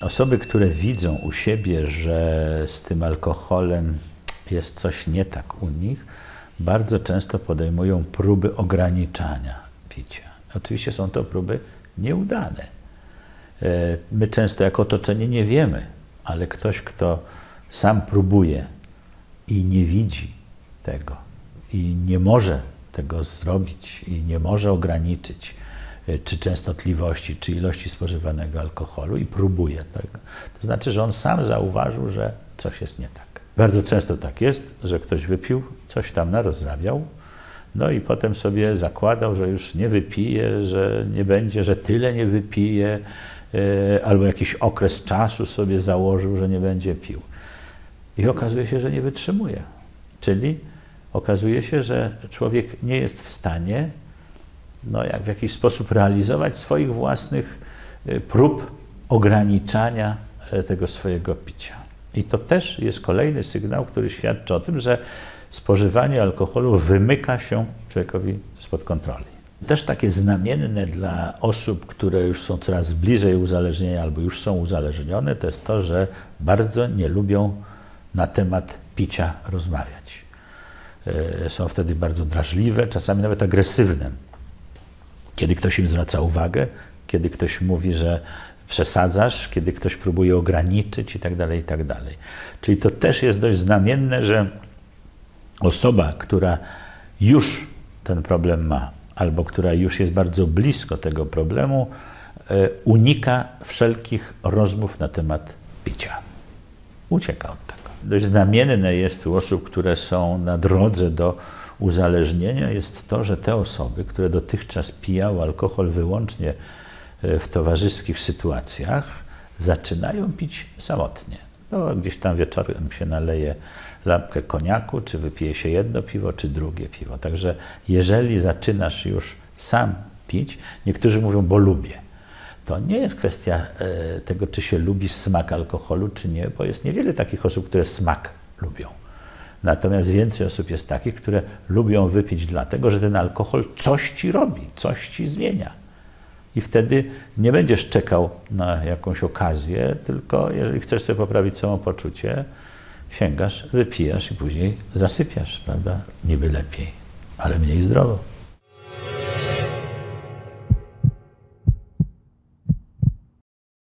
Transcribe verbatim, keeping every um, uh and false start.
Osoby, które widzą u siebie, że z tym alkoholem jest coś nie tak u nich, bardzo często podejmują próby ograniczania picia. Oczywiście są to próby nieudane. My często jako otoczenie nie wiemy, ale ktoś, kto sam próbuje i nie widzi tego i nie może tego zrobić i nie może ograniczyć czy częstotliwości, czy ilości spożywanego alkoholu i próbuje tego, to znaczy, że on sam zauważył, że coś jest nie tak. Bardzo często tak jest, że ktoś wypił, coś tam narozrabiał, no i potem sobie zakładał, że już nie wypije, że nie będzie, że tyle nie wypije, yy, albo jakiś okres czasu sobie założył, że nie będzie pił. I okazuje się, że nie wytrzymuje. Czyli okazuje się, że człowiek nie jest w stanie no, jak w jakiś sposób realizować swoich własnych prób ograniczania tego swojego picia. I to też jest kolejny sygnał, który świadczy o tym, że spożywanie alkoholu wymyka się człowiekowi spod kontroli. Też takie znamienne dla osób, które już są coraz bliżej uzależnienia albo już są uzależnione, to jest to, że bardzo nie lubią na temat picia rozmawiać. Są wtedy bardzo drażliwe, czasami nawet agresywne. Kiedy ktoś im zwraca uwagę, kiedy ktoś mówi, że przesadzasz, kiedy ktoś próbuje ograniczyć i tak dalej, i tak dalej. Czyli to też jest dość znamienne, że osoba, która już ten problem ma, albo która już jest bardzo blisko tego problemu, unika wszelkich rozmów na temat picia. Ucieka od tego. Dość znamienne jest u osób, które są na drodze do uzależnienia, jest to, że te osoby, które dotychczas pijały alkohol wyłącznie w towarzyskich sytuacjach, zaczynają pić samotnie. No, gdzieś tam wieczorem się naleje lampkę koniaku, czy wypije się jedno piwo, czy drugie piwo. Także jeżeli zaczynasz już sam pić, niektórzy mówią, bo lubię. To nie jest kwestia e, tego, czy się lubi smak alkoholu, czy nie, bo jest niewiele takich osób, które smak lubią. Natomiast więcej osób jest takich, które lubią wypić dlatego, że ten alkohol coś ci robi, coś ci zmienia. I wtedy nie będziesz czekał na jakąś okazję, tylko jeżeli chcesz sobie poprawić samopoczucie, sięgasz, wypijasz i później zasypiasz, prawda? Niby lepiej, ale mniej zdrowo.